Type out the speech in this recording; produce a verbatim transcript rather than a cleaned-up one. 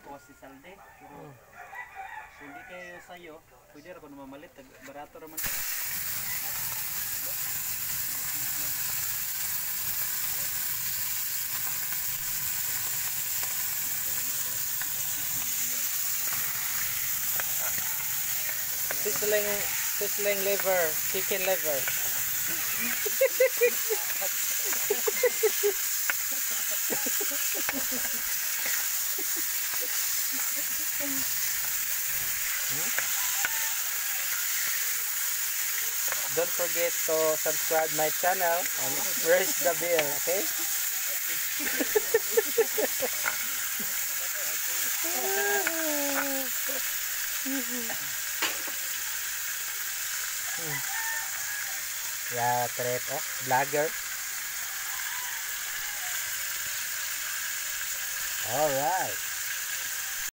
ko kasi salde. Pero kung di kayo sayo, pwede rin ko na mamalit. Barato naman ito. Sizzling, sizzling liver, chicken liver. Don't forget to subscribe my channel and press the bell, okay? Yeah, trip, oh, vlogger. All right.